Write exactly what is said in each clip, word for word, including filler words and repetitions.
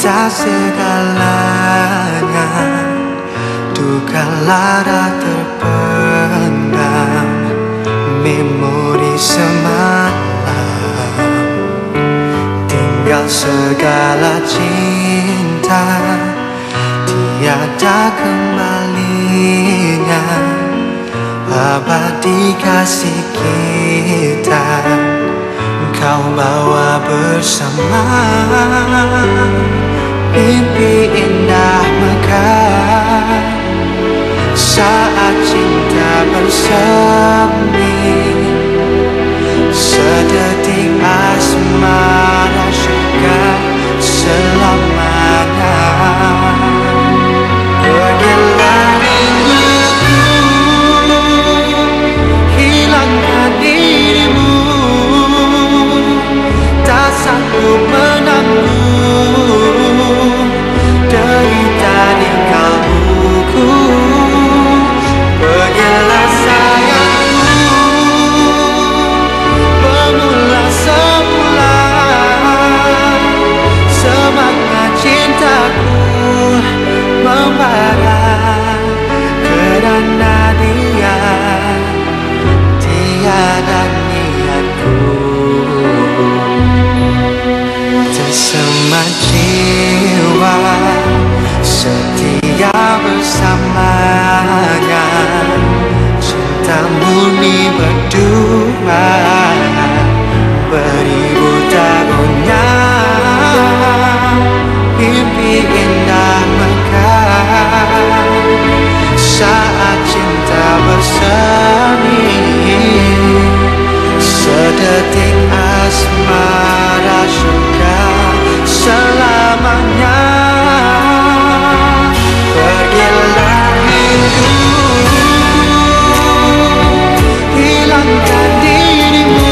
cinta segalanya, duka lara terpendam, memori semalam, tinggal segala cinta, tiada kembalinya, abadi kasih kita kau bawa bersama. Mimpi indah mekar saat cinta bersemi, sedetik asmara syurga selamanya. Pergilah rinduku, hilangkan dirimu, tak sanggup menanggung derita di kalbuku. Pergilah sayangku, bermula semula, semangat cintaku membara kerana dia, tiada niatku. Tersemat jiwa setia bersamanya, cinta murni berdua beribu tahunnya. Mimpi indah mekar saat cinta bersemi, sedetik asmara syurga selamanya. Pergilah rinduku, hilangkan dirimu,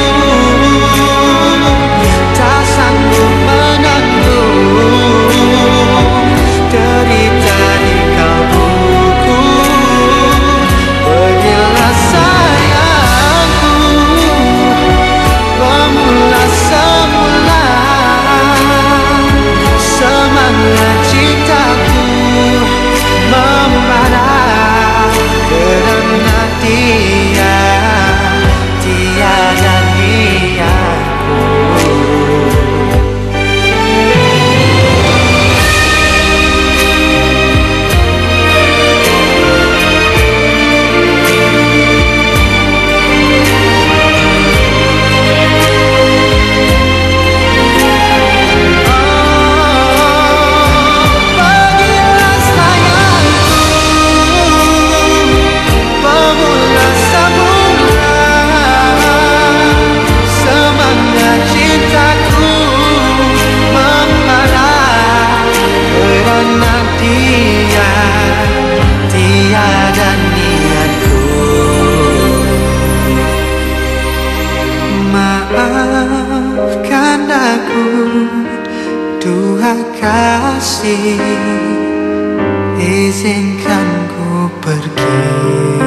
tak sanggup menanggung derita di kalbuku. Pergilah sayangku, bermula semula, semangat cintaku membara kerana dia, tiada niatku. Maafkan aku, Tuhan kasih, izinkan ku pergi.